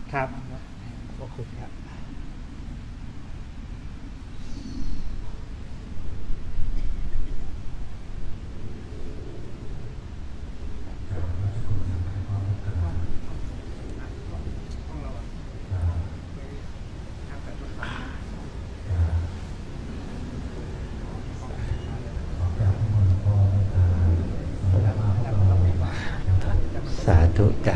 ครับขอบคุณครับสาธุจ้ะ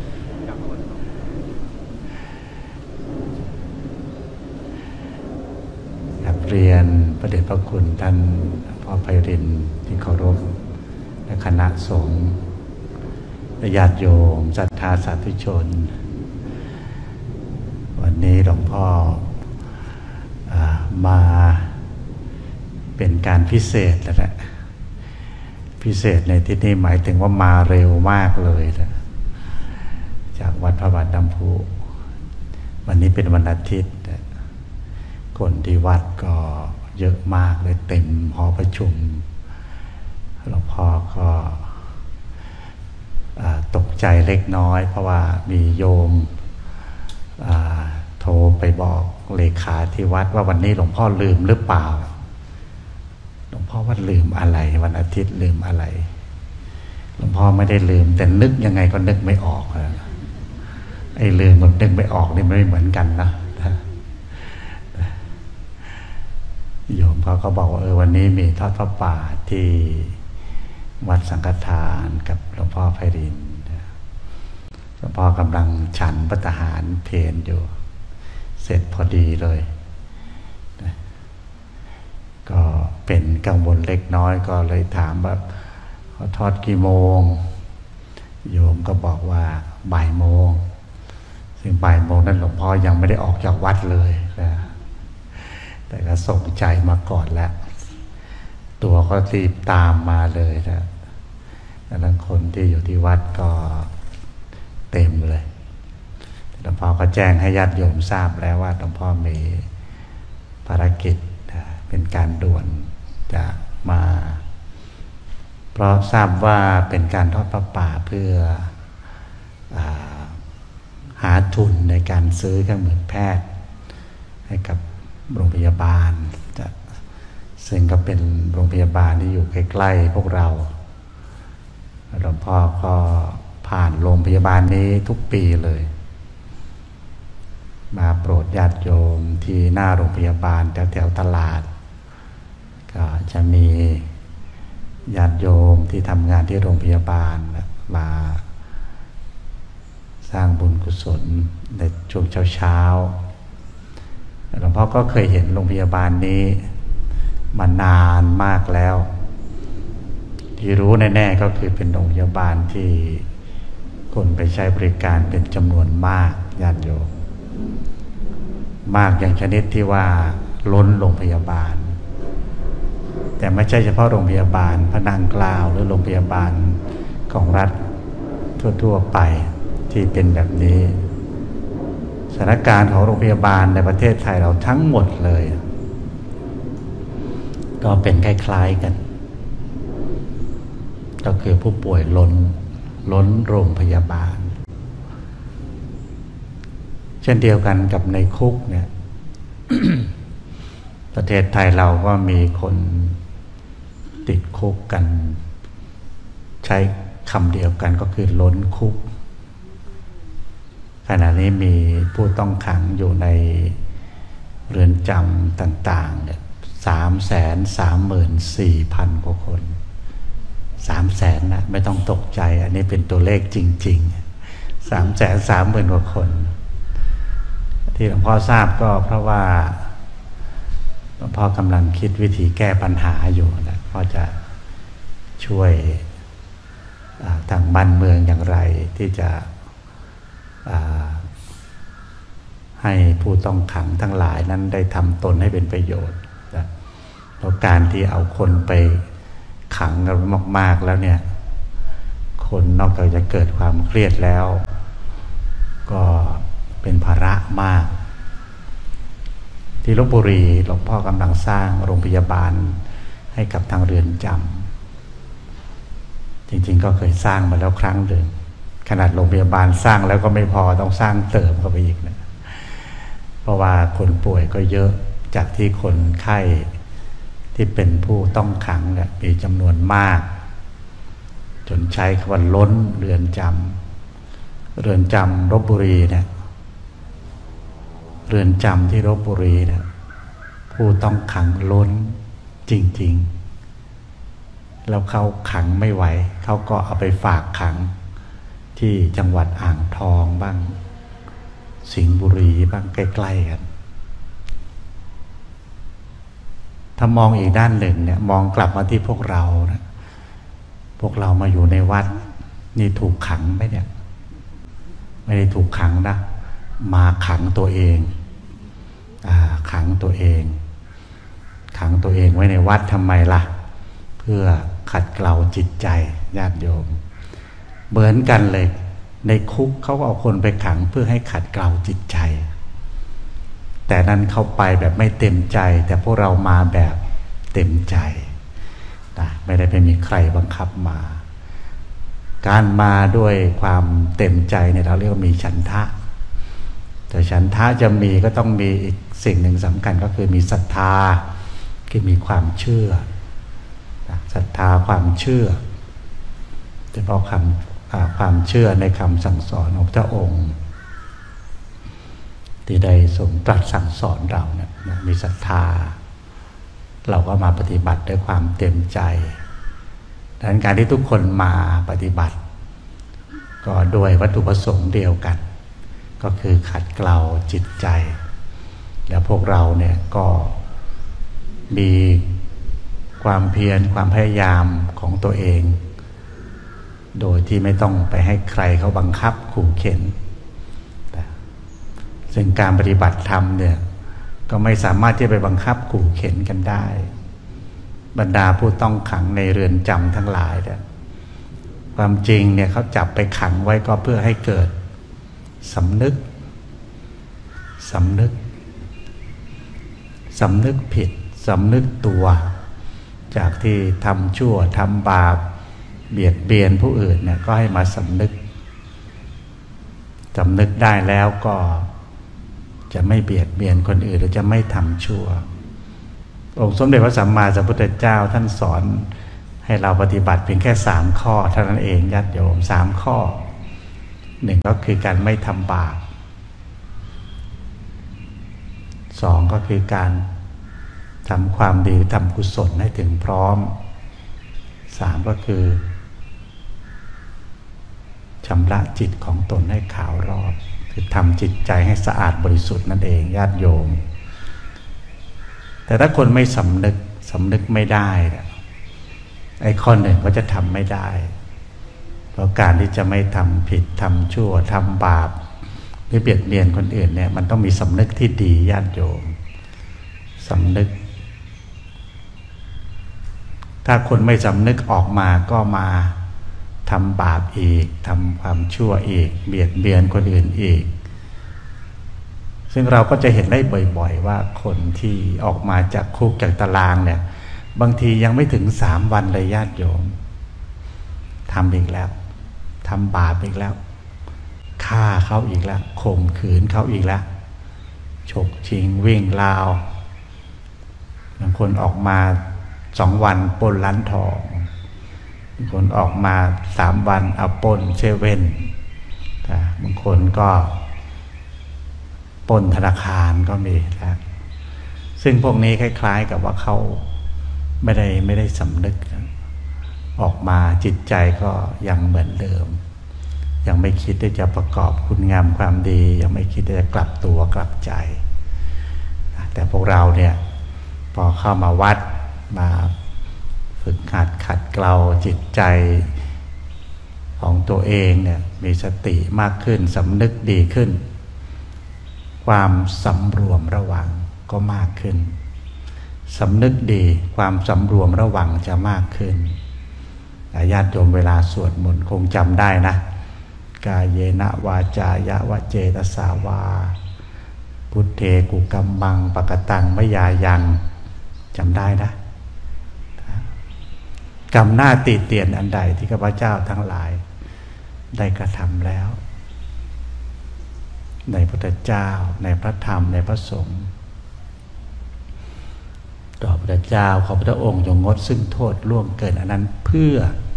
เรียนพระเดชพระคุณท่านพ่อไพรินทร์ที่เคารพและคณะสงฆ์และญาติโยมศรัทธาสาธุชนวันนี้หลวงพ่อมาเป็นการพิเศษแล้วแหละพิเศษในที่นี้หมายถึงว่ามาเร็วมากเลยนะจากวัดพระบาทน้ำพุวันนี้เป็นวันอาทิตย์คนที่วัดก็เยอะมากเลยเต็มหอประชุมหลวงพ่อก็ตกใจเล็กน้อยเพราะว่ามีโยมโทรไปบอกเลขาที่วัดว่าวันนี้หลวงพ่อลืมหรือเปล่าหลวงพ่อว่าลืมอะไรวันอาทิตย์ลืมอะไรหลวงพ่อไม่ได้ลืมแต่นึกยังไงก็นึกไม่ออกไอ้ลืมกับนึกไม่ออกนี่ไม่เหมือนกันนะโยมเขาก็บอกว่าวันนี้มีทอดพระป่าที่วัดสังฆทานกับหลวงพ่อไพรินทร์หลวงพ่อกำลังฉันภัตตาหารเพลอยู่เสร็จพอดีเลยก็เป็นกังวลเล็กน้อยก็เลยถามว่าเขาทอดกี่โมงโยมก็บอกว่าบ่ายโมงซึ่งบ่ายโมงนั้นหลวงพ่อยังไม่ได้ออกจากวัดเลยนะแต่ก็ส่งใจมาก่อนแล้วตัวก็รีบตามมาเลยนะดังนั้นคนที่อยู่ที่วัดก็เต็มเลยหลวงพ่อก็แจ้งให้ญาติโยมทราบแล้วว่าหลวงพ่อมีภารกิจเป็นการด่วนจะมาเพราะทราบว่าเป็นการทอดพระป่าเพื่อหาทุนในการซื้อเครื่องมือแพทย์ให้กับโรงพยาบาลซึ่งก็เป็นโรงพยาบาลที่อยู่ใกล้ๆพวกเราหลวงพ่อก็ผ่านโรงพยาบาลนี้ทุกปีเลยมาโปรดญาติโยมที่หน้าโรงพยาบาลแถวตลาดก็จะมีญาติโยมที่ทำงานที่โรงพยาบาลมาสร้างบุญกุศลในช่วงเช้าหลวงพ่อก็เคยเห็นโรงพยาบาลนี้มานานมากแล้วที่รู้แน่ๆก็คือเป็นโรงพยาบาลที่คนไปใช้บริการเป็นจำนวนมากญาติโยมมากอย่างชนิดที่ว่าล้นโรงพยาบาลแต่ไม่ใช่เฉพาะโรงพยาบาลพระนางเกล้าหรือโรงพยาบาลของรัฐทั่วๆไปที่เป็นแบบนี้สถานการณ์ของโรงพยาบาลในประเทศไทยเราทั้งหมดเลยก็เป็นคล้ายๆกันก็คือผู้ป่วยล้นโรงพยาบาลเช่นเดียวกันกับในคุกเนี่ย ประเทศไทยเราก็มีคนติดคุกกันใช้คำเดียวกันก็คือล้นคุกขณะนี้มีผู้ต้องขังอยู่ในเรือนจำต่างๆเนี่ย334,000 กว่าคน300,000นะไม่ต้องตกใจอันนี้เป็นตัวเลขจริงๆ330,000 กว่าคนที่หลวงพ่อทราบก็เพราะว่าหลวงพ่อกำลังคิดวิธีแก้ปัญหาอยู่นะพ่อจะช่วยทางบ้านเมืองอย่างไรที่จะให้ผู้ต้องขังทั้งหลายนั้นได้ทำตนให้เป็นประโยชน์นะเพราะการที่เอาคนไปขังกันมากๆแล้วเนี่ยคนนอกจากจะเกิดความเครียดแล้วก็เป็นภาระมากที่ลพบุรีหลวงพ่อกำลังสร้างโรงพยาบาลให้กับทางเรือนจำจริงๆก็เคยสร้างมาแล้วครั้งหนึ่งขนาดโรงพยาบาลสร้างแล้วก็ไม่พอต้องสร้างเติมเข้าไปอีกนะเพราะว่าคนป่วยก็เยอะจากที่คนไข้ที่เป็นผู้ต้องขังเนี่ยมีจำนวนมากจนใช้คำว่าล้นเรือนจำลพบุรีเนี่ยเรือนจำที่ลพบุรีเนี่ยผู้ต้องขังล้นจริงๆแล้วเขาขังไม่ไหวเขาก็เอาไปฝากขังที่จังหวัดอ่างทองบ้างสิงห์บุรีบ้างใกล้ๆกันถ้ามองอีกด้านหนึ่งเนี่ยมองกลับมาที่พวกเรานะพวกเรามาอยู่ในวัดนี่ถูกขังไหมเนี่ยไม่ได้ถูกขังนะมาขังตัวเองขังตัวเองไว้ในวัดทำไมล่ะเพื่อขัดเกลาจิตใจญาติโยมเหมือนกันเลยในคุกเขาก็เอาคนไปขังเพื่อให้ขัดเกลาจิตใจแต่นั้นเขาไปแบบไม่เต็มใจแต่พวกเรามาแบบเต็มใจนะไม่ได้ไปมีใครบังคับมาการมาด้วยความเต็มใจเนี่ยเราเรียกว่ามีฉันทะแต่ฉันทะจะมีก็ต้องมีอีกสิ่งหนึ่งสำคัญก็คือมีศรัทธาคือมีความเชื่อศรัทธาความเชื่อโดยเฉพาะความเชื่อในคำสั่งสอนของพระองค์ที่ได้ทรงตรัสสั่งสอนเราเนี่ยมีศรัทธาเราก็มาปฏิบัติด้วยความเต็มใจดังนั้นการที่ทุกคนมาปฏิบัติก็โดยวัตถุประสงค์เดียวกันก็คือขัดเกลาจิตใจแล้วพวกเราเนี่ยก็มีความเพียรความพยายามของตัวเองโดยที่ไม่ต้องไปให้ใครเขาบังคับขู่เข็นซึ่งการปฏิบัติธรรมเนี่ยก็ไม่สามารถที่จะไปบังคับขู่เข็นกันได้บรรดาผู้ต้องขังในเรือนจำทั้งหลายเนี่ยความจริงเนี่ยเขาจับไปขังไว้ก็เพื่อให้เกิดสำนึกผิดสำนึกตัวจากที่ทำชั่วทำบาปเบียดเบียนผู้อื่นเนี่ยก็ให้มาสำนึกได้แล้วก็จะไม่เบียดเบียนคนอื่นหรือจะไม่ทำชั่วองค์สมเด็จพระสัมมาสัมพุทธเจ้าท่านสอนให้เราปฏิบัติเพียงแค่3ข้อเท่านั้นเองญาติโยม3ข้อ1ก็คือการไม่ทำบาป2ก็คือการทำความดีทำกุศลให้ถึงพร้อม3ก็คือชำระจิตของตนให้ขาวรอบคือทำจิตใจให้สะอาดบริสุทธิ์นั่นเองญาติโยมแต่ถ้าคนไม่สำนึกไม่ได้ไอ้ข้อหนึ่งก็จะทำไม่ได้เพราะการที่จะไม่ทำผิดทำชั่วทำบาปหรือเบียดเบียนคนอื่นเนี่ยมันต้องมีสำนึกที่ดีญาติโยมสำนึกถ้าคนไม่สำนึกออกมาก็มาทำบาปอีกทำความชั่วอีกเบียดเบียนคนอื่นอีกซึ่งเราก็จะเห็นได้บ่อยๆว่าคนที่ออกมาจากคุกจากตารางเนี่ยบางทียังไม่ถึง3 วันเลยญาติโยมทำอีกแล้วทำบาปอีกแล้วฆ่าเขาอีกแล้วข่มขืนเขาอีกแล้วฉกชิงวิ่งราวบางคนออกมา2 วันปล้นร้านทองบางคนออกมา3 วันเอาปล้นเซเว่นบางคนก็ปล้นธนาคารก็มีนะซึ่งพวกนี้คล้ายๆกับว่าเขาไม่ได้สำนึกออกมาจิตใจก็ยังเหมือนเดิมยังไม่คิดที่จะประกอบคุณงามความดียังไม่คิดที่จะกลับตัวกลับใจแต่พวกเราเนี่ยพอเข้ามาวัดมาฝึกหัดขัดเกลาจิตใจของตัวเองเนี่ยมีสติมากขึ้นสำนึกดีขึ้นความสำรวมระวังก็มากขึ้นสำนึกดีความสำรวมระวังจะมากขึ้นญาติโยมเวลาสวดมนต์คงจำได้นะกายเยนะวาจายะวะเจตสาวาพุทเทกุกัมมังปกตังมยายังจำได้นะกรรมหน้าติเตียนอันใดที่ข้าพเจ้าทั้งหลายได้กระทำแล้วในพระพุทธเจ้าในพระธรรมในพระสงฆ์ต่อพระพุทธเจ้าขอพระองค์จงงดซึ่งโทษล่วงเกินอันนั้นเพื่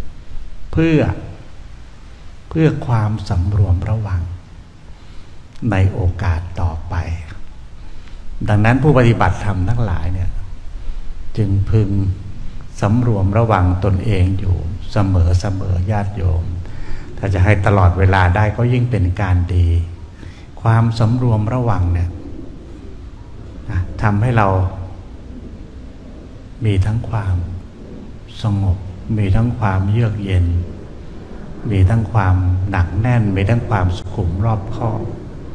อความสำรวมระวังในโอกาสต่อไปดังนั้นผู้ปฏิบัติธรรมทั้งหลายเนี่ยจึงพึงสำรวมระวังตนเองอยู่เสมอญาติโยมถ้าจะให้ตลอดเวลาได้ก็ยิ่งเป็นการดีความสำรวมระวังเนี่ยทำให้เรามีทั้งความสงบมีทั้งความเยือกเย็นมีทั้งความหนักแน่นมีทั้งความสุขุมรอบคอบ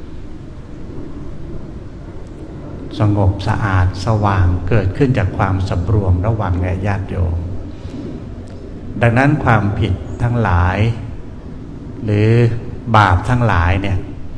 สงบสะอาดสว่างเกิดขึ้นจากความสำรวมระวังแก่ญาติโยมดังนั้นความผิดทั้งหลายหรือบาปทั้งหลายเนี่ย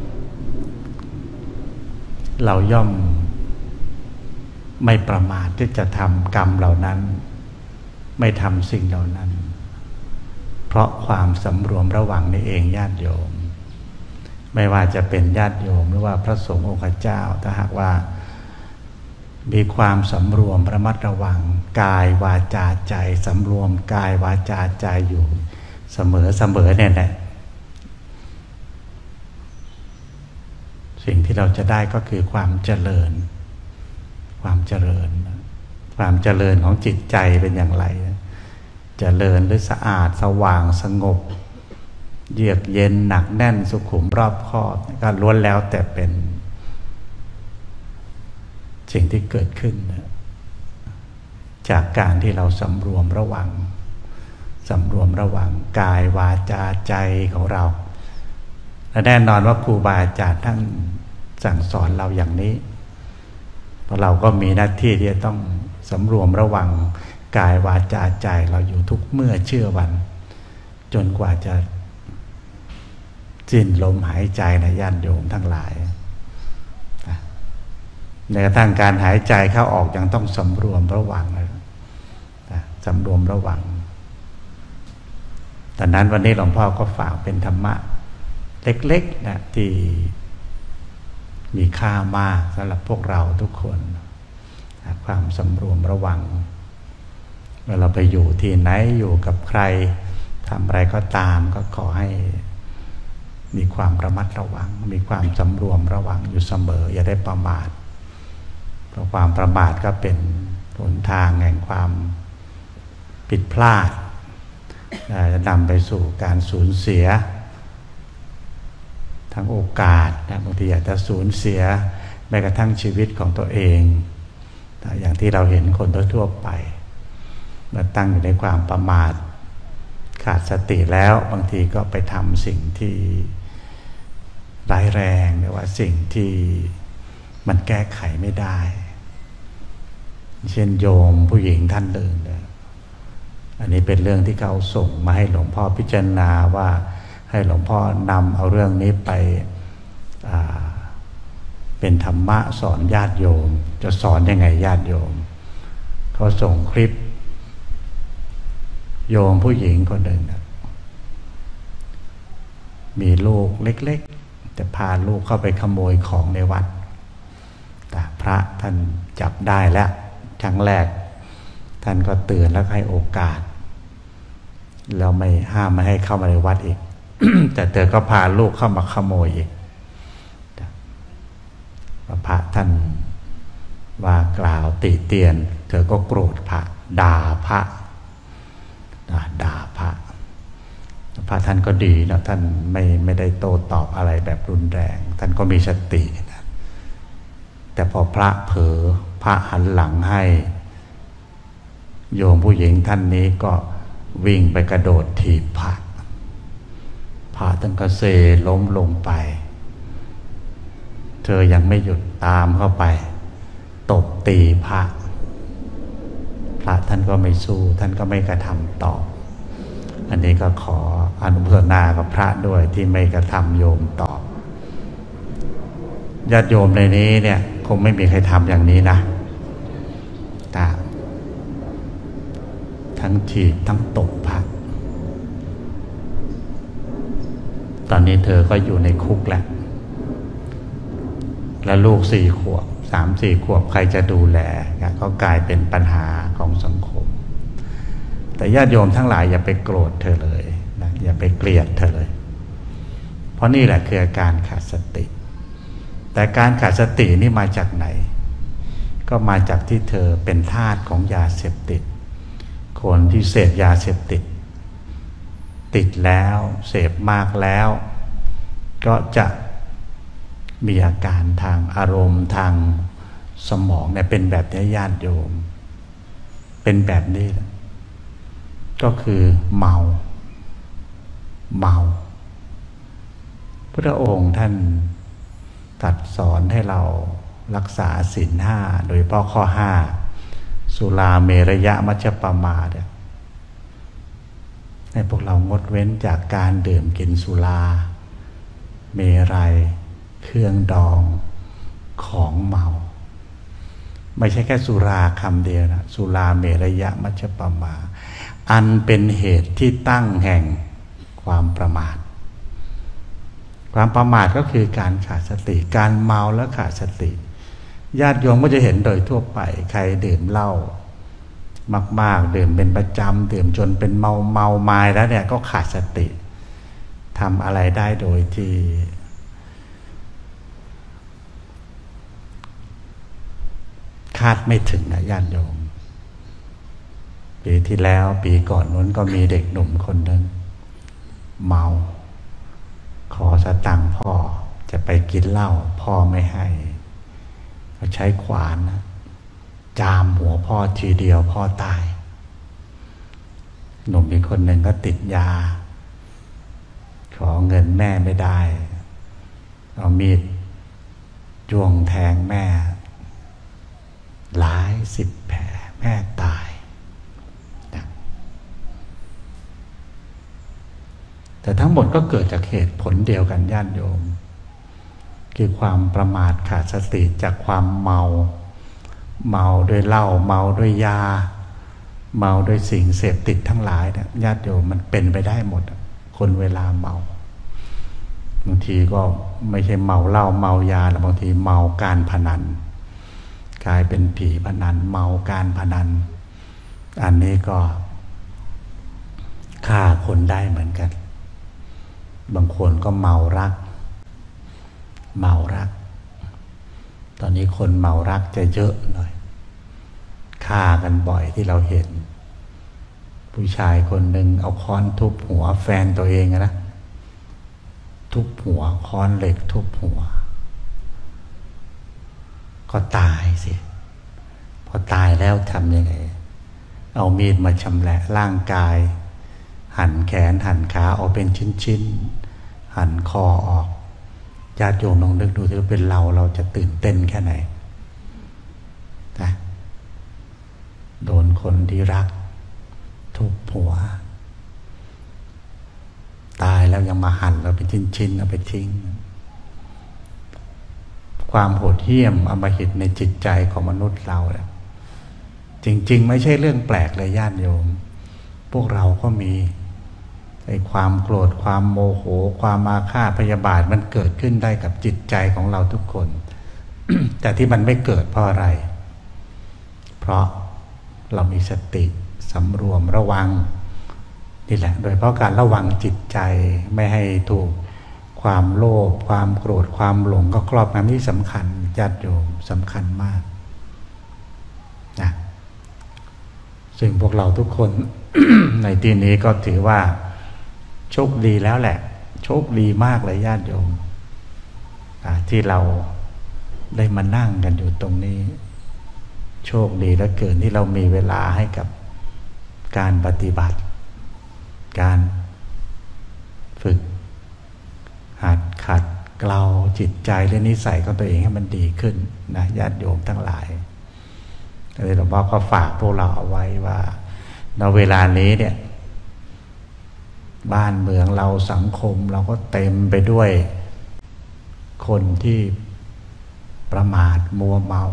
เราย่อมไม่ประมาทที่จะทำกรรมเหล่านั้นไม่ทำสิ่งเหล่านั้นเพราะความสำรวมระวังนี่เองญาติโยมไม่ว่าจะเป็นญาติโยมหรือว่าพระสงฆ์องค์เจ้าถ้าหากว่ามีความสำรวมระมัดระวังกายวาจาใจสำรวมกายวาจาใจอยู่เสมอเนี่ยแหละสิ่งที่เราจะได้ก็คือความเจริญของจิตใจเป็นอย่างไรเจริญหรือสะอาดสว่างสงบเยือกเย็นหนักแน่นสุขุมรอบคอบก็ล้วนแล้วแต่เป็นสิ่งที่เกิดขึ้นจากการที่เราสำรวมระวังกายวาจาใจของเราและแน่นอนว่าครูบาอาจารย์ท่านสั่งสอนเราอย่างนี้เพราะเราก็มีหน้าที่ที่จะต้องสำรวมระวังกายวาจาใจเราอยู่ทุกเมื่อเชื่อวันจนกว่าจะสิ้นลมหายใจในญาติโยมทั้งหลายในกระทั่งการหายใจเข้าออกยังต้องสำรวมระวังสำรวมระวังดังนั้นวันนี้หลวงพ่อก็ฝากเป็นธรรมะเล็กๆนะที่มีค่ามากสำหรับพวกเราทุกคนความสำรวมระวังเมื่อเราไปอยู่ที่ไหนอยู่กับใครทำอะไรก็ตามก็ขอให้มีความระมัดระวังมีความสำรวมระวังอยู่เสมออย่าได้ประมาทเพราะความประมาทก็เป็นหนทางแห่งความผิดพลาดจะนำไปสู่การสูญเสียทั้งโอกาสบางทีอาจจะสูญเสียแม้กระทั่งชีวิตของตัวเองอย่างที่เราเห็นคนทั่วไปเมื่อตั้งอยู่ในความประมาทขาดสติแล้วบางทีก็ไปทำสิ่งที่ร้ายแรงหรือว่าสิ่งที่มันแก้ไขไม่ได้เช่นโยมผู้หญิงท่านหนึ่งอันนี้เป็นเรื่องที่เขาส่งมาให้หลวงพ่อพิจารณาว่าให้หลวงพ่อนำเอาเรื่องนี้ไปเป็นธรรมะสอนญาติโยมจะสอนยังไงญาติโยมเขาส่งคลิปโยมผู้หญิงคนหนึ่งมีลูกเล็กๆแต่พาลูกเข้าไปขโมยของในวัดแต่พระท่านจับได้แล้วครั้งแรกท่านก็เตือนแล้วให้โอกาสแล้วไม่ห้ามไม่ให้เข้ามาในวัดอีก แต่เธอก็พาลูกเข้ามาขโมยอีกพระท่านว่ากล่าวติเตียนเธอก็โกรธพระด่าพระท่านก็ดีนะท่านไม่ได้โต้ตอบอะไรแบบรุนแรงท่านก็มีสตินะแต่พอพระเผลอพระหันหลังให้โยมผู้หญิงท่านนี้ก็วิ่งไปกระโดดถีบพระท่านก็เซล้มลงไปเธอยังไม่หยุดตามเข้าไปตบตีพระท่านก็ไม่สู้ท่านก็ไม่กระทำตอบอันนี้ก็ขออนุโมทนากับพระด้วยที่ไม่กระทำโยมตอบญาติโยมในนี้เนี่ยคงไม่มีใครทำอย่างนี้นะทั้งถีบทั้งตบพระตอนนี้เธอก็อยู่ในคุกแล้วและลูก4 ขวบ 3-4 ขวบใครจะดูแลก็กลายเป็นปัญหาของสังคมแต่ญาติโยมทั้งหลายอย่าไปโกรธเธอเลยนะอย่าไปเกลียดเธอเลยเพราะนี่แหละคืออาการขาดสติแต่การขาดสตินี่มาจากไหนก็มาจากที่เธอเป็นทาสของยาเสพติดคนที่เสพยาเสพติดติดแล้วเสพมากแล้วก็จะมีอาการทางอารมณ์ทางสมองเนี่ยเป็นแบบนี้ญาติโยมเป็นแบบนี้ก็คือเมาพระองค์ท่านตรัสสอนให้เรารักษาศีล 5โดยเฉพาะข้อ 5สุราเมรยะมัชฌปมาทให้พวกเรางดเว้นจากการดื่มกินสุราเมรัยเครื่องดองของเมาไม่ใช่แค่สุราคำเดียวนะสุราเมรยะมัชฌปมาอันเป็นเหตุที่ตั้งแห่งความประมาทความประมาทก็คือการขาดสติการเมาและขาดสติญาติโยมก็จะเห็นโดยทั่วไปใครดื่มเหล้ามากๆดื่มเป็นประจำดื่มจนเป็นเมาไม้แล้วเนี่ยก็ขาดสติทำอะไรได้โดยที่คาดไม่ถึงนะญาติโยมปีที่แล้วปีก่อนนู้นก็มีเด็กหนุ่มคนหนึ่งเมาขอสตังค์พ่อจะไปกินเหล้าพ่อไม่ให้ก็ใช้ขวานนะจามหัวพ่อทีเดียวพ่อตายหนุ่มอีกคนหนึ่งก็ติดยาขอเงินแม่ไม่ได้เอามีดจ้วงแทงแม่หลาย10 แผลแม่ตายแต่ทั้งหมดก็เกิดจากเหตุผลเดียวกันญาติโยมคือความประมาทขาดสติจากความเมาด้วยเหล้าเมาด้วยยาเมาด้วยสิ่งเสพติดทั้งหลายเนี่ยญาติโยมมันเป็นไปได้หมดคนเวลาเมาบางทีก็ไม่ใช่เมาเหล้าเมายาหรือบางทีเมาการพนันกลายเป็นผีพนันเมาการพนันอันนี้ก็ฆ่าคนได้เหมือนกันบางคนก็เมารักตอนนี้คนเมารักจะเยอะหน่อยฆ่ากันบ่อยที่เราเห็นผู้ชายคนหนึ่งเอาค้อนทุบหัวแฟนตัวเองนะทุบหัวค้อนเหล็กทุบหัวก็ตายสิพอตายแล้วทำยังไงเอามีดมาชำแหละร่างกายหั่นแขนหั่นขาออกเป็นชิ้นๆหั่นคอออกญาติโยมลองนึกดูถ้าเป็นเราจะตื่นเต้นแค่ไหนนะโดนคนที่รักทุบหัวตายแล้วยังมาหั่นเราเป็นชิ้นๆเอาไปทิ้งความโหดเหี้ยมอำมหิตในจิตใจของมนุษย์เราเนี่ยจริงๆไม่ใช่เรื่องแปลกเลยญาติโยมพวกเราก็มีไอ้ความโกรธความโมโหความอาฆาตพยาบาทมันเกิดขึ้นได้กับจิตใจของเราทุกคน แต่ที่มันไม่เกิดเพราะอะไรเพราะเรามีสติสำรวมระวังนี่แหละโดยเพราะการระวังจิตใจไม่ให้ถูกความโลภความโกรธความหลงก็ครอบงำที่สำคัญญาติโยมสำคัญมากนะซึ่งพวกเราทุกคน ในที่นี้ก็ถือว่าโชคดีแล้วแหละโชคดีมากเลยญาติโยมที่เราได้มานั่งกันอยู่ตรงนี้โชคดีเหลือเกินที่เรามีเวลาให้กับการปฏิบัติการฝึกหัดขัดเกลาจิตใจและนิสัยของตัวเองให้มันดีขึ้นนะญาติโยมทั้งหลายหลวงพ่อก็ฝากพวกเราเอาไว้ว่าในเวลานี้เนี่ยบ้านเมืองเราสังคมเราก็เต็มไปด้วยคนที่ประมาทมัวเมา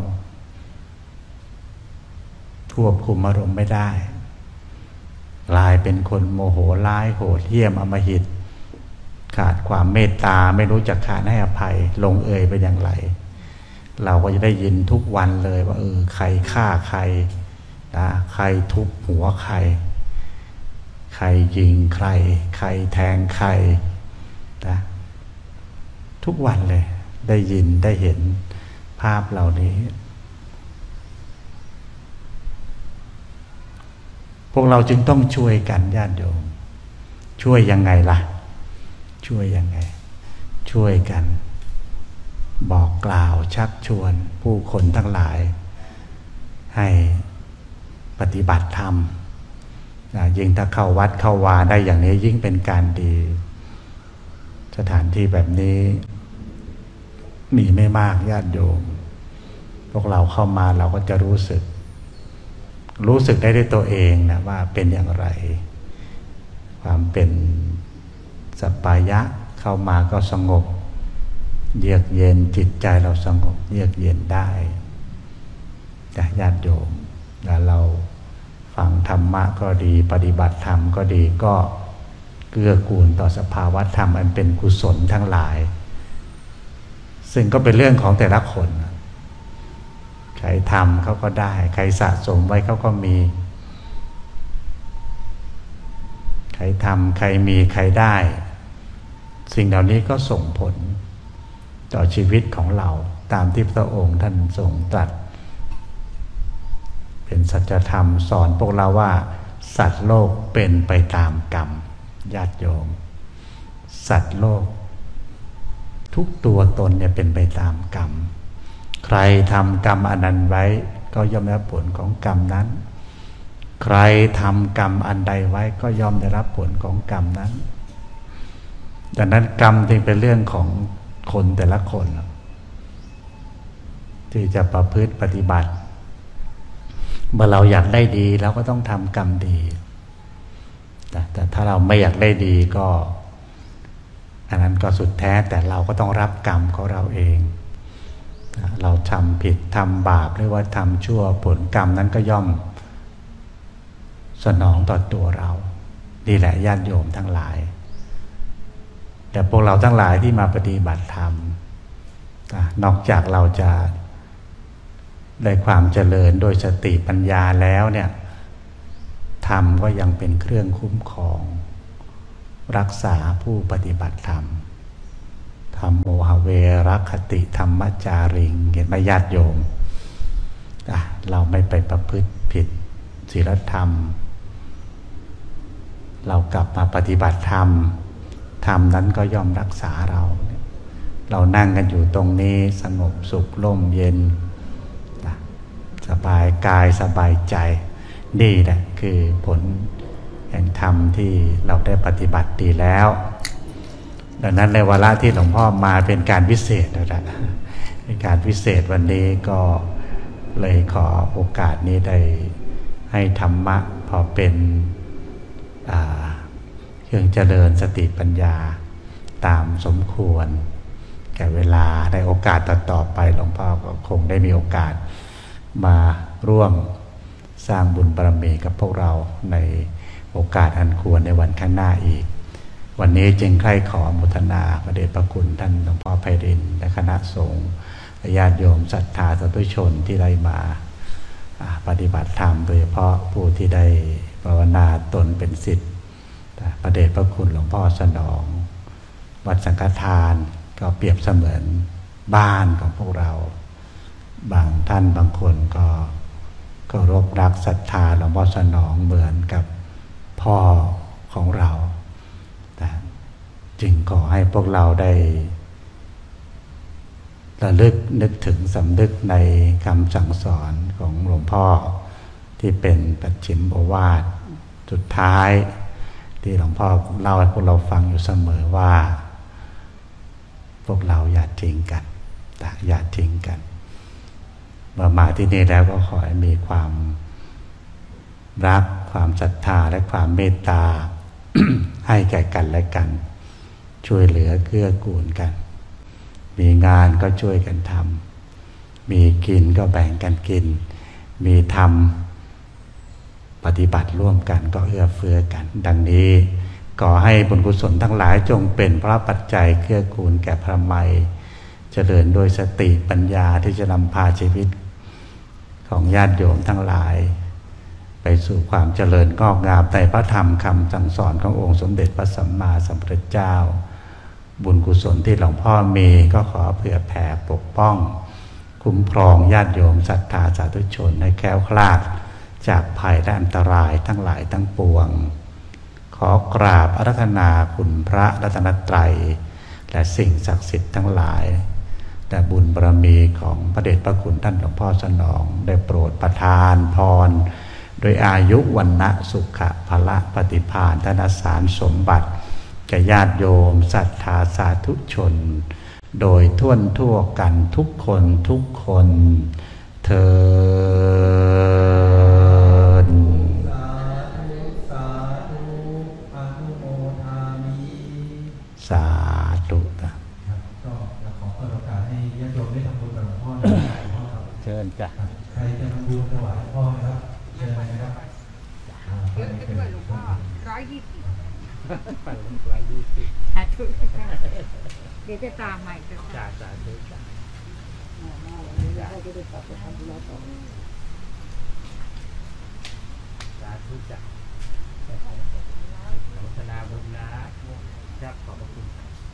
ควบคุมอารมณ์ไม่ได้กลายเป็นคนโมโหร้ายโหดเหี้ยมอำมหิตขาดความเมตตาไม่รู้จักขาดให้อภัยลงเอยไปอย่างไรเราก็จะได้ยินทุกวันเลยว่าใครฆ่าใครนะใครทุบหัวใครใครยิงใครใครแทงใครนะทุกวันเลยได้ยินได้เห็นภาพเหล่านี้พวกเราจึงต้องช่วยกันญาติโยมช่วยยังไงล่ะช่วยยังไงช่วยกันบอกกล่าวชักชวนผู้คนทั้งหลายให้ปฏิบัติธรรมยิ่งถ้าเข้าวัดเข้าวาได้อย่างนี้ยิ่งเป็นการดีสถานที่แบบนี้มีไม่มากญาติโยมพวกเราเข้ามาเราก็จะรู้สึกได้ด้วยตัวเองนะว่าเป็นอย่างไรความเป็นสัปปายะเข้ามาก็สงบเยือกเย็นจิตใจเราสงบเยือกเย็นได้แต่ญาติโยมแล้วเราฟังธรรมะก็ดีปฏิบัติธรรมก็ดีก็เกื้อกูลต่อสภาวะธรรมอันเป็นกุศลทั้งหลายซึ่งก็เป็นเรื่องของแต่ละคนใครทำเขาก็ได้ใครสะสมไว้เขาก็มีใครทำใครมีใครได้สิ่งเหล่านี้ก็ส่งผลต่อชีวิตของเราตามที่พระองค์ท่านทรงตรัสเป็นสัจธรรมสอนพวกเราว่าสัตว์โลกเป็นไปตามกรรมญาติโยมสัตว์โลกทุกตัวตนเนี่ยเป็นไปตามกรรมใครทำกรรมอันนั้นไว้ก็ย่อมได้รับผลของกรรมนั้นใครทำกรรมอันใดไว้ก็ย่อมได้รับผลของกรรมนั้นดังนั้นกรรมจึงเป็นเรื่องของคนแต่ละคนที่จะประพฤติปฏิบัติเมื่อเราอยากได้ดีเราก็ต้องทำกรรมดีแต่ถ้าเราไม่อยากได้ดีก็อันนั้นก็สุดแท้แต่เราก็ต้องรับกรรมของเราเองเราทำผิดทำบาปหรือว่าทำชั่วผลกรรมนั้นก็ย่อมสนองต่อตัวเรานี่แหละญาติโยมทั้งหลายแต่พวกเราทั้งหลายที่มาปฏิบัติธรรมนอกจากเราจะได้ความเจริญโดยสติปัญญาแล้วเนี่ยธรรมก็ยังเป็นเครื่องคุ้มครองรักษาผู้ปฏิบัติธรรมธรรมโมหเวรคติธรรมจาริงเห็นไหมญาติโยมเราไม่ไปประพฤติผิดศีลธรรมเรากลับมาปฏิบัติธรรมธรรมนั้นก็ย่อมรักษาเรานั่งกันอยู่ตรงนี้สงบสุขร่มเย็นสบายกายสบายใจนี่แหละคือผลแห่งธรรมที่เราได้ปฏิบัติดีแล้วดังนั้นในวาระที่หลวงพ่อมาเป็นการพิเศษนะในการพิเศษวันนี้ก็เลยขอโอกาสนี้ได้ให้ธรรมะพอเป็นเครื่องเจริญสติปัญญาตามสมควรแก่เวลาในโอกาสต่อไปหลวงพ่อก็คงได้มีโอกาสมาร่วมสร้างบุญบารมีกับพวกเราในโอกาสอันควรในวันข้างหน้าอีกวันนี้จึงใคร่ขออนุโมทนาพระเดชพระคุณท่านหลวงพ่อไพรินทร์และคณะสงฆ์ญาติโยมศรัทธาสาธุชนที่ได้มาปฏิบัติธรรมโดยเฉพาะผู้ที่ได้ภาวนาตนเป็นศิษย์พระเดชพระคุณหลวงพ่อสนองวัดสังฆทานก็เปรียบเสมือนบ้านของพวกเราบางท่านบางคนก็เคารพรักศรัทธาหลวงพ่อสนองเหมือนกับพ่อของเราจึงขอให้พวกเราได้ระลึกนึกถึงสำนึกในคำสั่งสอนของหลวงพ่อที่เป็นปัจฉิมโอวาทสุดท้ายที่หลวงพ่อเล่าให้พวกเราฟังอยู่เสมอว่าพวกเราอย่าทิ้งกันอย่าทิ้งกันเมื่อมาที่นี่แล้วก็ขอให้มีความรักความศรัทธาและความเมตตา ให้แก่กันและกันช่วยเหลือเกื้อกูลกันมีงานก็ช่วยกันทำมีกินก็แบ่งกันกินมีทำปฏิบัติร่วมกันก็เอื้อเฟื้อกันดังนี้ขอให้บุญกุศลทั้งหลายจงเป็นพระปัจจัยเกื้อกูลแก่พระไมยเจริญโดยสติปัญญาที่จะนำพาชีวิตของญาติโยมทั้งหลายไปสู่ความเจริญงอกงามในพระธรรมคำสั่งสอนขององค์สมเด็จพระสัมมาสัมพุทธเจ้าบุญกุศลที่หลวงพ่อมีก็ขอเผื่อแผ่ปกป้องคุ้มครองญาติโยมศรัทธาสาธุชนให้แคล้วคลาดจากภัยและอันตรายทั้งหลายทั้งปวงขอกราบอาราธนาคุณพระรัตนตรัยและสิ่งศักดิ์สิทธิ์ทั้งหลายแต่บุญบารมีของพระเดชพระคุณท่านหลวงพ่อสนองได้โปรดประทานพรโดยอายุวันนะสุขะพละปฏิภาณธนสารสมบัติแก่ญาติโยมศรัทธาสาธุชนโดยทั่วกันทุกคนเถิดสาธุนะก็ขอเปิดโอกาสให้ญาติโยมได้ทำบุญกับหลวงพ่อนะครับเชิญจ้ะใครจะทำบุญถวายพ่อนะครับเชิญนะครับเยอะไปด้วยหลวงพ่อ120 ไป120 เดี๋ยวจะตามใหม่จะจ่าสาธุจ้ะสาธุจ้ะขอพนาบุญนะครับขอบพระคุณ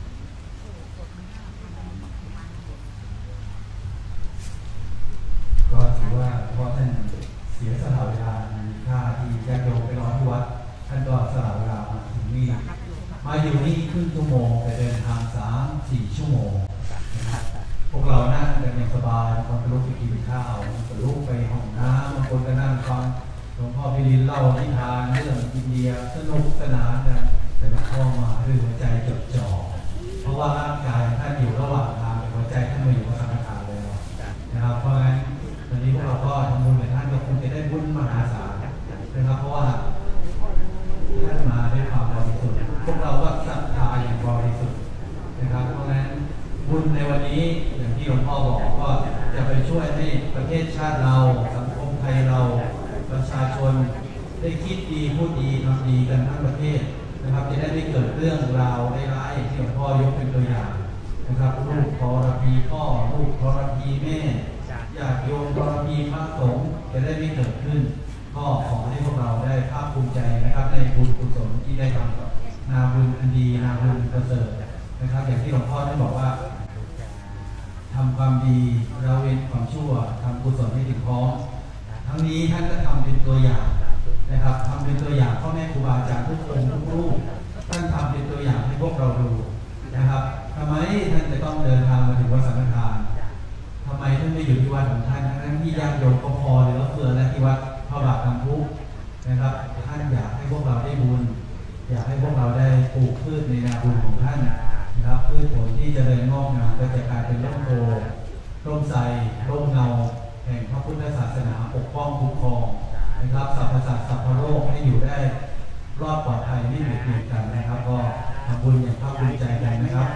ก็ถือว่าพ่อท่านเสียสละเวลามีค่าที่ญาติโยมไปนอนที่วัดท่านก็สละเวลามาถึงนี่มาอยู่นี่ครึ่งชั่วโมงแต่เดินทาง3-4 ชั่วโมงพวกเรานั่งกันอย่างสบายบางคนก็ลุกไปกินข้าวบางคนลุกไปห้องน้ำบางคนก็นั่งฟังหลวงพ่อพิรินเล่านิทานเรื่องอินเดียสนุกสนานกันแต่หลวงพ่อมาด้วยหัวใจจดจ่อเพราะว่าร่างกายท่านอยู่ระหว่างทางแต่หัวใจท่านมาอยู่กับสังขารแล้วนะครับเพราะงั้นวันนี้พวกเราก็ทำบุญกับท่านก็คงจะได้บุญมหาศาลนะครับเพราะว่าท่านมาด้วยความบริสุทธิ์พวกเราก็ศรัทธาอย่างบริสุทธิ์นะครับเพราะงั้นบุญในวันนี้อย่างที่หลวงพ่อบอกก็จะไปช่วยให้ประเทศชาติเราสังคมไทยเราประชาชนได้คิดดีพูดดีทำดีกันทั้งประเทศนะครับจะได้ไม่เกิดเรื่องราวร้ายๆที่หลวงพ่อยกเป็นตัวอย่างนะครับลูกทรพีพ่อลูกทรพีแม่ญาติโยมทรพีพระสงฆ์จะได้ไม่เกิดขึ้นก็ขอให้พวกเราได้ภาคภูมิใจนะครับในบุญกุศลที่ได้ทำกับนาบุญอันดีนาบุญประเสริฐนะครับอย่างที่หลวงพ่อได้บอกว่าทำความดีละเว้นความชั่วทำกุศลให้ถึงพร้อมทั้งนี้ท่านก็ทำเป็นตัวอย่างนะครับทำเป็นตัวอย่างพ่อแม่ครูบาอาจารย์ทุกองค์ทุกรูปท่านทำเป็นตัวอย่างให้พวกเราดูนะครับทำไมท่านจะต้องเดินทางมาถึงวัดสังฆทานทำไมท่านไม่อยู่ที่วัดของท่านทั้งที่ญาติโยมก็พอเหลือเฟือและที่วัดพระบาทน้ำพุนะครับท่านอยากให้พวกเราได้บุญอยากให้พวกเราได้ปลูกพืชในนาบุญของท่านนะครับพืชผลที่จะเริญงอกงามก็จะกลายเป็นร่มโพร่มไทรร่มเงาแห่งพระพุทธศาสนาปกป้องคุ้มครองนะครับสรรพสัตว์สรรพโลกให้อยู่ได้รอดปลอดภัยไม่เบียดเบียนกันนะครับก็ทำบุญอย่างภาคภูมิใจกันนะครับ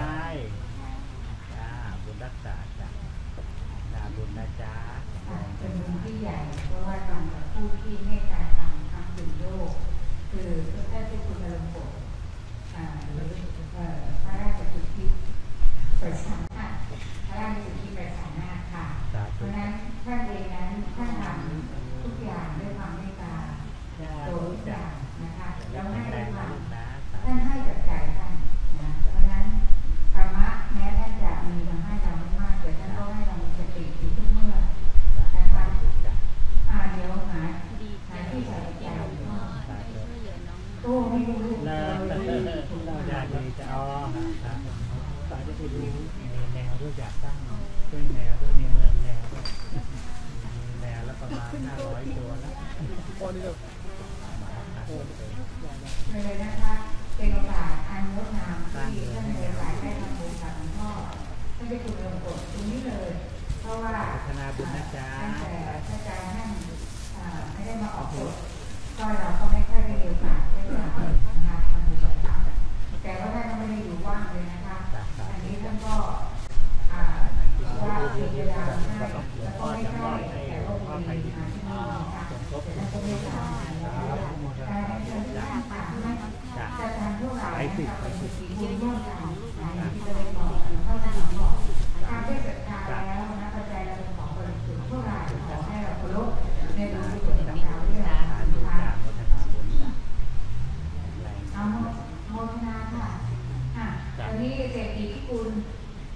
บุญรักษาจ้ะบุญนะจ๊ะเป็นบุญที่ใหญ่เพราะว่าทำกับผู้ที่เมตตาทำถึงโลกคือพระเจ้าที่คุณอารมณ์โปรดหรือพระราชสุทธิประชานาถพระราชสุทธิประชานาถค่ะเพราะนั้นท่านเองนั้นท่านทำทุกอย่างด้วยความเมตตาโดยทุกอย่างนะคะแล้วให้ด้วยความท่านให้จากใจท่านนะเพราะนั้นธรรมะแม้ท่านจะมีมาให้เราไม่มากแต่ท่านก็ให้เรามีสติอยู่ทุกเมื่อนะคะเดี๋ยวหาที่ใส่ใจตู้ไม่รู้ลูกเราอยากจะอ๋อตอนจะไปดูแนวด้วยอยากตั้งด้วยแนวด้วยเมืองแนวแนวแล้วประมาณ500 ตัวแล้วเลยนะคะเป็นโอกาสอันงดงามที่ท่านในหลายได้ทำบุญกับหลวงพ่อท่านได้คุณลงกฎตรงนี้เลยเพราะว่าธนาบุญนะจ๊ะตั้งแต่พระอาจารย์ท่านไม่ได้มาออกกฎก็เราก็ไม่ค่อยได้มีโอกาสได้ทำนะคะทำบุญกับท่านแต่ว่าท่านไม่ได้อยู่ว่างเลยนะคะอันนี้ท่านก็ว่าเวลาให้แล้วก็ไม่ได้แต่ก็มีที่นี่นะคะแต่ท่านก็ไม่ได้การให้ท่านจะทำพวกเรา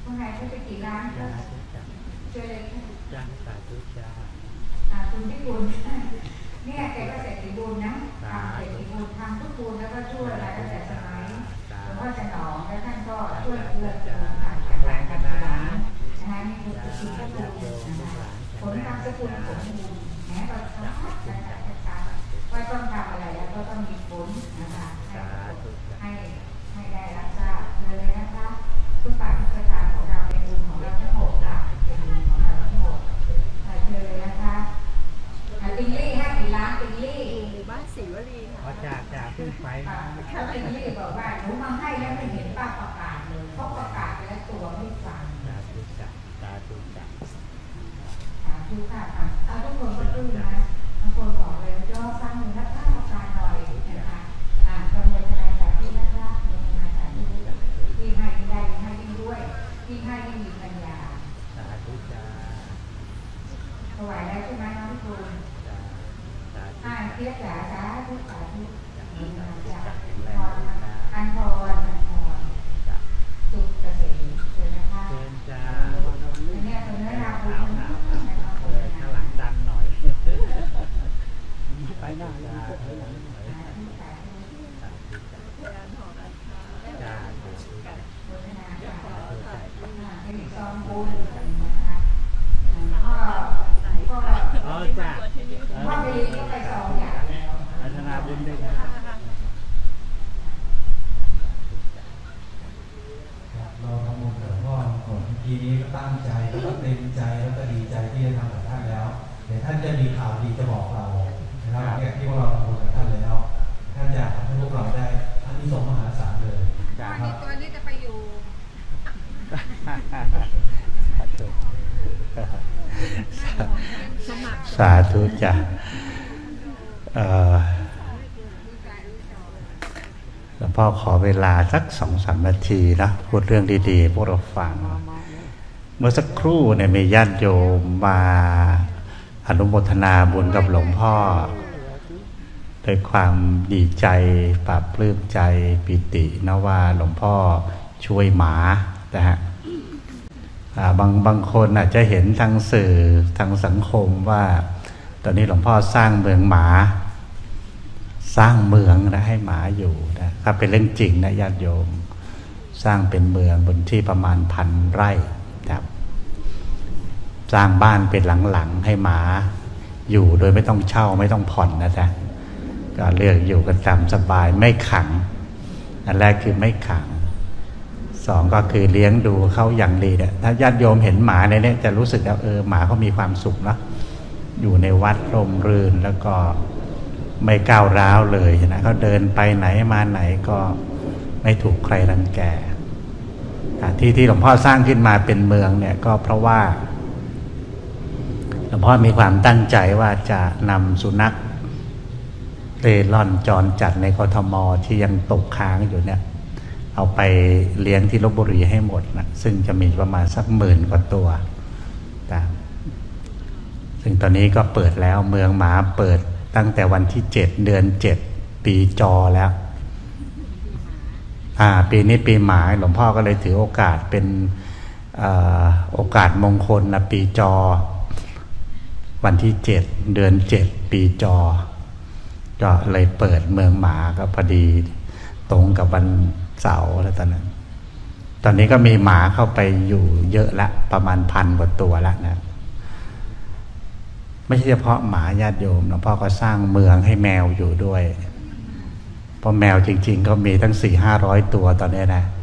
ว่าไงเขาจะกี่ร้านก็เจอเลยค่ะจ้าสาธุจ้าคุณพิบูลเนี่ยแกก็เสร็จพิบูลนะทำเสร็จพิบูลทำทุกบูลแล้วก็ช่วยอะไรตั้งแต่สมัยหลวงพ่อจะหนองแล้วท่านก็ช่วยเพื่อนผ่านจากการกันร้านนะคะนี่คือคุณพิบูลนะคะผลนามสกุลผลบุญแม้ก็ชัดว่าต้องทำอะไรแล้วก็ต้องมีผลนะคะให้ได้รับทราบเลยนะคะทุกฝ่ายทุกประการของเราเป็นบุญของเราทั้งหมดค่ะเป็นบุญของเราทั้งหมดเชิญเลยนะคะติงลี่ให้กี่ล้านติงลี่หมู่บ้านศรีวลีค่ะจากขึ้นไปแล้วติงลี่บอกว่าหนูมาให้แล้วไม่เห็นป้าประกาศเลยเพราะประกาศไปแล้วตัวไม่ฟังสาธุจ้าสาธุจ้าทุกค่ะทุกคนก็รู้นะบางคนบอกเลยย่อฟังหนึ่งรับค่าประกาศหน่อยนะคะประเมินทนายสาธุนะคะประเมินทนายสาธุที่ให้ได้ให้ยิ่งด้วยที่ให้ยิ่งมีปัญญาสาธุจ้าถวายแล้วใช่ไหมน้องครูเทียบจ๋าสาธุสาธุอันพรสุขเกษมเลยนะคะเชิญจ้าเนี่ยเป็นเนื้อราบุญข้างหลังดันหน่อยไปหน้าจ้าเป็นซองบุญนะคะอ๋อจ้าพ่อไปเรียนก็ไปซองอย่างแล้วพัฒนาบุญด้วยเราทำบุญกับพ่อก่อนเมื่อกี้นี้ก็ตั้งใจแล้วก็เต็มใจแล้วก็ดีใจที่จะทำกับท่านแล้วเดี๋ยวท่านจะมีข่าวดีจะบอกเรานะครับเนี่ยที่พวกเราทำบุญกับท่านแล้วท่านอยากทำให้พวกเราได้อานิสงส์มหาศาลเลยครับตัวนี้จะไปอยู่สาธุจ้ะหลวงพ่อขอเวลาสัก 2-3 นาทีนะพูดเรื่องดีๆพวกเราฟังเมื่อสักครู่เนี่ยมีญาติโยมมาอนุโมทนาบุญกับหลวงพ่อด้วยความดีใจปลาบปลื้มใจปิตินะว่าหลวงพ่อช่วยหมานะฮะบางคนอาจจะเห็นทางสื่อทางสังคมว่าตอนนี้หลวงพ่อสร้างเมืองหมาสร้างเมืองนะให้หมาอยู่นะครับเป็นเรื่องจริงนะญาติโยมสร้างเป็นเมืองบนที่ประมาณ1,000 ไร่ครับสร้างบ้านเป็นหลังๆให้หมาอยู่โดยไม่ต้องเช่าไม่ต้องผ่อนนะจ๊ะก็เลือกอยู่กันตามสบายไม่ขังอันแรกคือไม่ขัง2ก็คือเลี้ยงดูเขาอย่างดีเนี่ยถ้าญาติโยมเห็นหมาในนี้จะรู้สึกว่าหมาเขามีความสุขนะอยู่ในวัดร่มรื่นแล้วก็ไม่ก้าวร้าวเลยนะเขาเดินไปไหนมาไหนก็ไม่ถูกใครรังแกที่หลวงพ่อสร้างขึ้นมาเป็นเมืองเนี่ยก็เพราะว่าหลวงพ่อมีความตั้งใจว่าจะนำสุนัขเร่ร่อนจรจัดในกทมที่ยังตกค้างอยู่เนี่ยเอาไปเลี้ยงที่ลพบุรีให้หมดนะซึ่งจะมีประมาณสัก10,000 กว่าตัวซึ่งตอนนี้ก็เปิดแล้วเมืองหมาเปิดตั้งแต่วันที่7 เดือน 7ปีจอแล้วปีนี้ปีหมาหลวงพ่อก็เลยถือโอกาสเป็นโอกาสมงคลนะปีจอวันที่7 เดือน 7ปีจอก็เลยเปิดเมืองหมาก็พอดีตรงกับวันเสาร์แล้วตอนนี้ก็มีหมาเข้าไปอยู่เยอะละประมาณ1,000 กว่าตัวแล้วนะไม่ใช่เฉพาะหมาญาติโยมหลวงพ่อก็สร้างเมืองให้แมวอยู่ด้วยเพราะแมวจริงๆก็มีตั้ง 400-500 ตัวตอนนี้นะ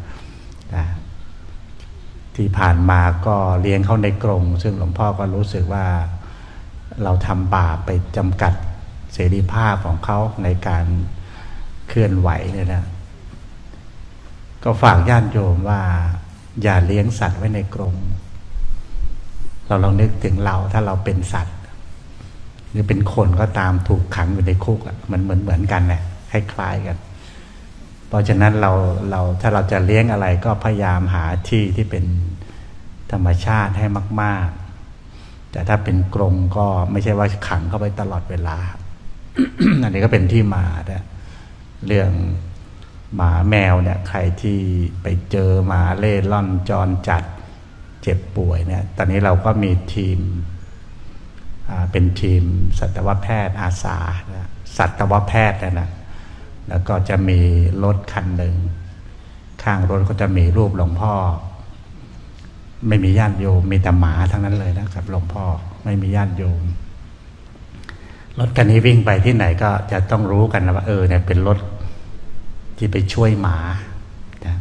ที่ผ่านมาก็เลี้ยงเขาในกรงซึ่งหลวงพ่อก็รู้สึกว่าเราทำบาปไปจำกัดเสรีภาพของเขาในการเคลื่อนไหวเนี่ยนะก็ฝากญาติโยมว่าอย่าเลี้ยงสัตว์ไว้ในกรงเราลองนึกถึงเราถ้าเราเป็นสัตว์หรือเป็นคนก็ตามถูกขังอยู่ในคุกมันเหมือนกันแหละคล้ายๆกันเพราะฉะนั้นเราถ้าเราจะเลี้ยงอะไรก็พยายามหาที่ที่เป็นธรรมชาติให้มากๆแต่ถ้าเป็นกรงก็ไม่ใช่ว่าขังเข้าไปตลอดเวลา อันนี้ก็เป็นที่มาเรื่องหมาแมวเนี่ยใครที่ไปเจอหมาเล่ร่อนจรจัดเจ็บป่วยเนี่ยตอนนี้เราก็มีทีมเป็นทีมสัตวแพทย์อาสาสัตวแพทย์นะแล้วก็จะมีรถคันหนึ่งข้างรถก็จะมีรูปหลวงพ่อไม่มีญาติโยมมีแต่หมาทั้งนั้นเลยนะครับหลวงพ่อไม่มีญาติโยมรถคันนี้วิ่งไปที่ไหนก็จะต้องรู้กันนะว่าเนี่ยเป็นรถที่ไปช่วยหมานะ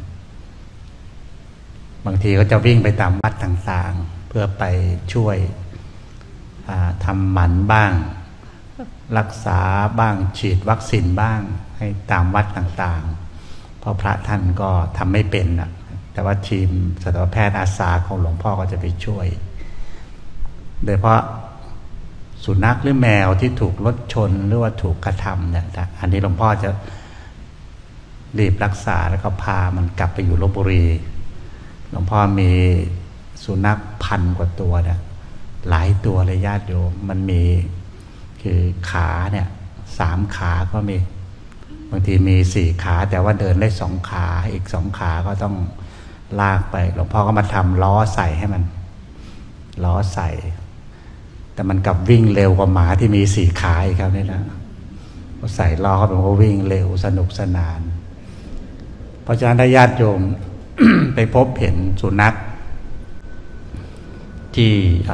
บางทีก็จะวิ่งไปตามวัดต่างๆเพื่อไปช่วยทำหมันบ้างรักษาบ้างฉีดวัคซีนบ้างให้ตามวัดต่างๆเพราะพระท่านก็ทำไม่เป็นนะแต่ว่าทีมสัตวแพทย์อาสาของหลวงพ่อก็จะไปช่วยโดยเฉพาะสุนัขหรือแมวที่ถูกรถชนหรือว่าถูกกระทำเนี่ยอันนี้หลวงพ่อจะรีบรักษาแล้วก็พามันกลับไปอยู่ลพบุรีหลวงพ่อมีสุนัข1,000 กว่าตัวเนี่ยหลายตัวเลยญาติโยมมันมีคือขาเนี่ย3 ขาก็มีบางทีมี4 ขาแต่ว่าเดินได้2 ขาอีก2 ขาก็ต้องลากไปหลวงพ่อก็มาทำล้อใส่ให้มันล้อใส่แต่มันกลับวิ่งเร็วกว่าหมาที่มี4 ขาอีกครับนี่นะพอใส่ล้อเข้าไปมันก็วิ่งเร็วสนุกสนานเพราะฉะนั้นถ้าญาติโยม ไปพบเห็นสุนัขที่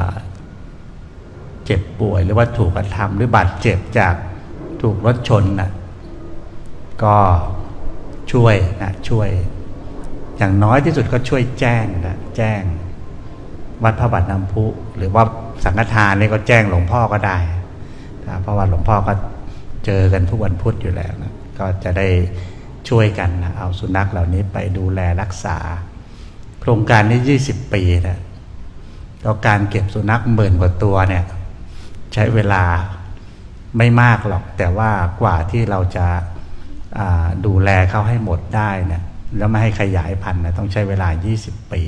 เจ็บป่วยหรือว่าถูกกระทำหรือบาดเจ็บจากถูกรถชนน่ะก็ช่วยอย่างน้อยที่สุดก็ช่วยแจ้งวัดพระบาทน้ำพุหรือว่าสังฆทานนี่ก็แจ้งหลวงพ่อก็ได้นะเพราะว่าหลวงพ่อก็เจอกันทุกวันพุธอยู่แล้วนะก็จะได้ช่วยกันนะเอาสุนัขเหล่านี้ไปดูแลรักษาโครงการนี้20 ปีนะแล้วการเก็บสุนัข10,000 กว่าตัวเนี่ยใช้เวลาไม่มากหรอกแต่ว่ากว่าที่เราจะดูแลเขาให้หมดได้เนี่ยแล้วไม่ให้ขยายพันธุ์นะต้องใช้เวลา20 ปี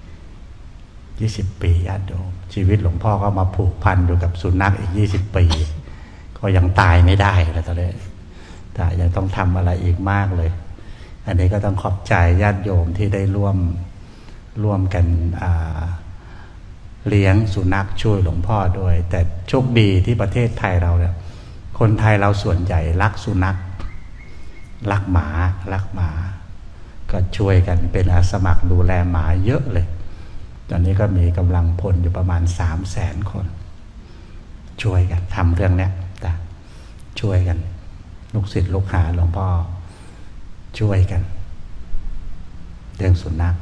ญาติโยมชีวิตหลวงพ่อก็มาผูกพันอยู่กับสุนัขอีก20 ปีก็ยังตายไม่ได้แล้วตอนนี้แต่ยังต้องทำอะไรอีกมากเลยอันนี้ก็ต้องขอบใจญาติโยมที่ได้ร่วมกันเลี้ยงสุนัขช่วยหลวงพ่อด้วยแต่โชคดีที่ประเทศไทยเราเนี่ยคนไทยเราส่วนใหญ่รักสุนัขรักหมาก็ช่วยกันเป็นอาสาสมัครดูแลหมาเยอะเลยตอนนี้ก็มีกำลังพลอยู่ประมาณ300,000 คนช่วยกันทำเรื่องนี้ช่วยกันลูกศิษย์ลูกหาหลวงพ่อช่วยกันเรื่องสุนัข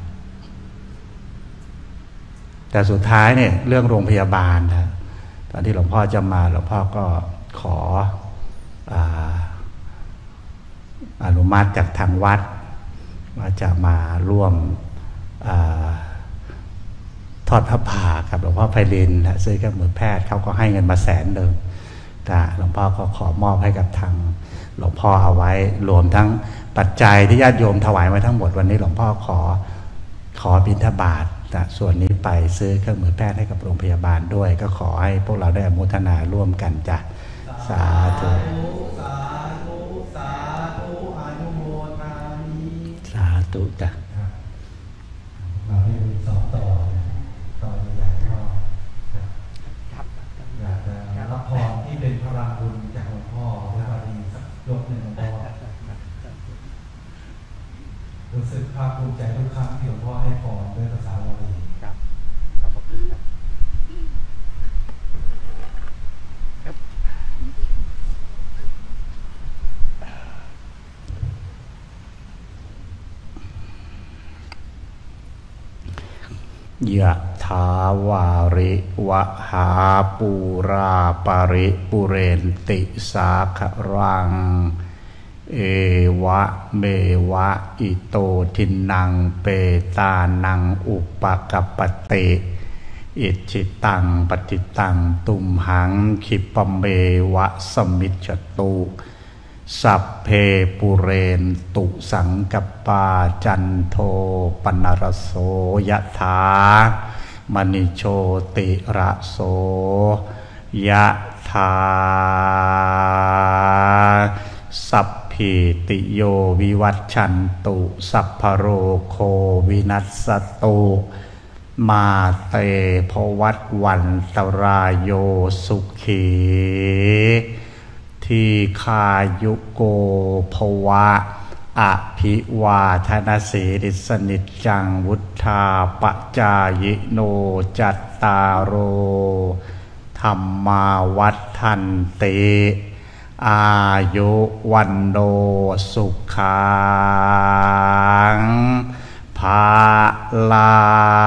แต่สุดท้ายเนี่ยเรื่องโรงพยาบาลนะตอนที่หลวงพ่อจะมาหลวงพ่อก็ขออนุมัติจากทางวัดว่าจะมาร่วมทอดพระป่ากับหลวงพ่อไพลินนะซื้อเครื่องมือแพทย์เขาก็ให้เงินมา100,000แต่หลวงพ่อก็ขอมอบให้กับทางหลวงพ่อเอาไว้รวมทั้งปัจจัยที่ญาติโยมถวายมาทั้งหมดวันนี้หลวงพ่อขอบิณฑบาตส่วนนี้ไปซื้อเครื่องมือแพทย์ให้กับโรงพยาบาลด้วยก็ขอให้พวกเราได้อนุโมทนาร่วมกันจ้ะสาธุอนุโมทนามิสาธุจ้ะเราได้ดูต่อใหญ่ๆก็อยากจะรับพรที่เป็นพลังบุญจากหลวงพ่อพระบาลีสักยกหนึ่งหลวงพ่อรู้สึกภาคภูมิใจทุกครั้งที่หลวงพ่อให้พรด้วยภาษาบาลีครับขอบคุณครับยะถาวาริวะหาปูราปริปุเรนติสาครังเอวะเมวะอิโตทินังเปตานังอุปกปปติอิจิตังปฏิตังตุมหังคิปะเมวะสมิจจตุสัพเพปุเรนตุสังกปาจันโทปนรสโสยะถามณิโชติระโสยะถาสัพพิติโยวิวัชชันตุสัพพโรโควินัสสตุมาเตภวัตวันตรายโยสุขีทีคายุโกภวะอภิวาทนาสีริสนิจจังวุธาปจายโนจัตตารโอธรรมาวัฏทันติอายุวันโนสุขังภาลั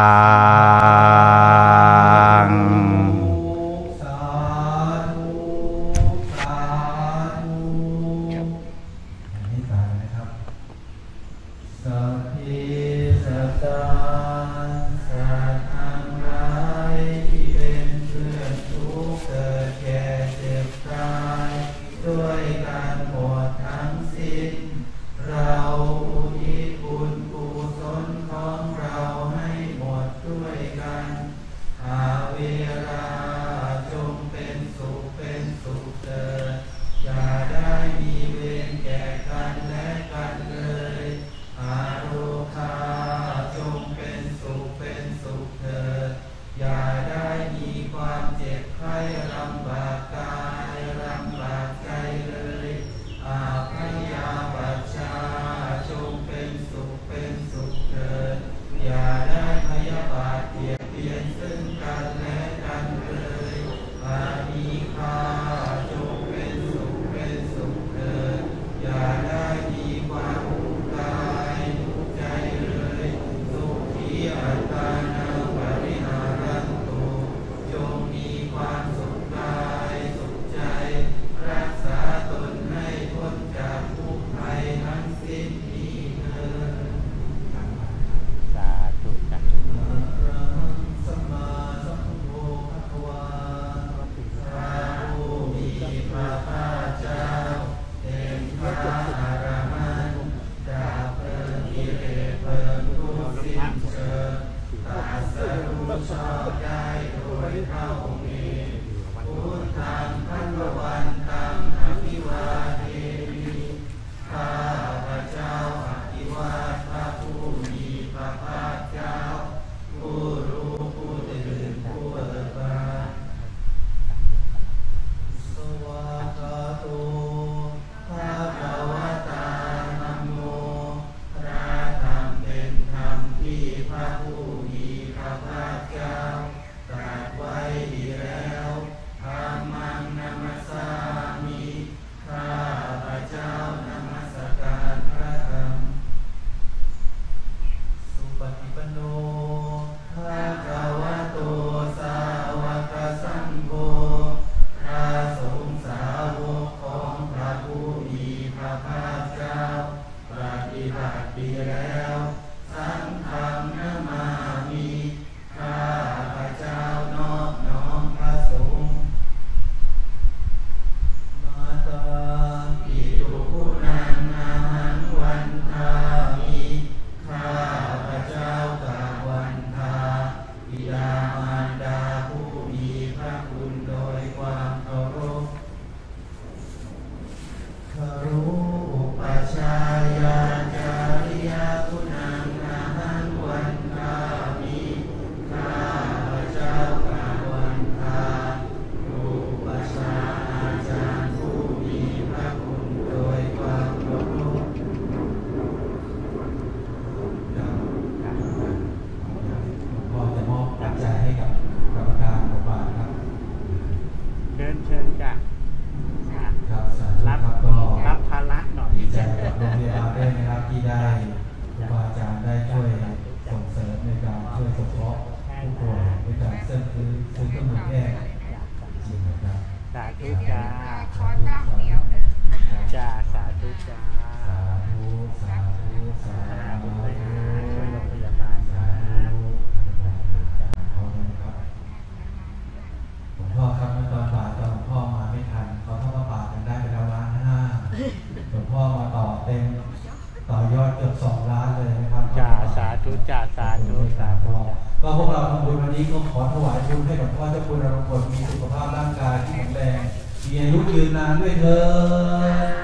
งสาธุสาธุอันนี้ตามนะครับสัพพิสัตตาสัตว์ทั้งหลายที่เป็นเพื่อนทุกข์เกิดแก่เจ็บตายด้วยกันหมดทั้งสิ้นเราอุทิศบุญกุศลของเราให้หมดด้วยกันอาเวราจงเป็นสุขเถิดอย่าได้มีเวรแก่กันและกันเลยอาโรคาจงเป็นสุขเถิดอย่าได้มีความเจ็บไข้ลำบากกายลำบากใจเลยอาพยาปัชชาจงเป็นสุขเถิดอย่าได้พยาบาทเบียดเบียนซึ่งกันและกันเลยอานีฆาจงเป็นสุขเถิดอย่าได้มีความทุกข์กายทุกข์ใจเลยสุขีอัตตานังปริหารันตุจงมีความสุขกายสุขใจรักษาตนให้พ้นจากทุกข์ภัยทั้งสิ้นนี้เถิดสาธุสาธุสัมมาสัมพุทโธภควาพระผู้มีพระภาคเจ้าเป็นพระอรหันต์ดับเพลิงกิเลสเพลิงทุกข์สิ้นเชิงตรัสรู้ชอบได้โดยพระองค์เองพุทธังภควันตังอภิวาเทมิข้าพระเจ้าอภิวาทพระผู้มีพระภาคเจ้าผู้รู้ผู้ตื่นผู้เบิกบานสวากขาโตภะคะวะตาธัมโมพระธรรมเป็นธรรมที่พระผู้มีพระภาคเจ้าตรัสไว้ดีแล้วธัมมังนัมมัสสามิข้าพระเจ้านมัสการพระธรรมสุปฏิปันโนภะคะวะโตสาวกสังโฆพระสงฆ์สาวกของพระผู้มีพระภาคเจ้าปฏิบัติดีแล้วสังฆังนามามิข้าพระเจ้านอบน้อมพระสงฆ์มาตาปิตุกุนังอาหังวันทามิข้าพระเจ้ากราบวันทาบิดามารดาผู้มีพระคุณโดยความเคารพคารุอุปชายาจาริยคุณังอาหังวันทามิข้าพระเจ้ากราบวันทาอุปชาอาจารย์ผู้มีพระคุณโดยความเคารพพ่อจะมอบปัจจัยให้กับกรรมการหมู่บ้านครับเชิญจ้ะครับสาธุครับก็รับภาระหน่อยดีใจกับโรงพยาบาลด้วยนะครับที่ได้ครูบาอาจารย์ได้ช่วยส่งเสริมในการช่วยสงเคราะห์ผู้ป่วยด้วยการซื้อเครื่องมือแพทย์จริงนะครับสาธุจ้าขอตั้งเดียวจ้าสาธุจ้าสาธุสาธุสาธุช่วยโรงพยาบาลสานะธุขอบคุณครับหลวงพ่อครับเมื่อตอนบ่ายตอนหลวงพ่อมาไม่ทันเขาทอดผ้าป่ากันได้ไปแล้ว1.5 ล้านหลวงพ่อมาต่อยอดเกือบ2 ล้านเลยนะครับจ้าสาธุจ้าสาธุสาธุก็พวกเราทำบุญวันนี้ก็ขอถวายบุญให้หลวงพ่อเจ้าคุณอรพลมีสุขภาพร่างกายที่แข็งแรงมีอายุยืนนานด้วยเถิด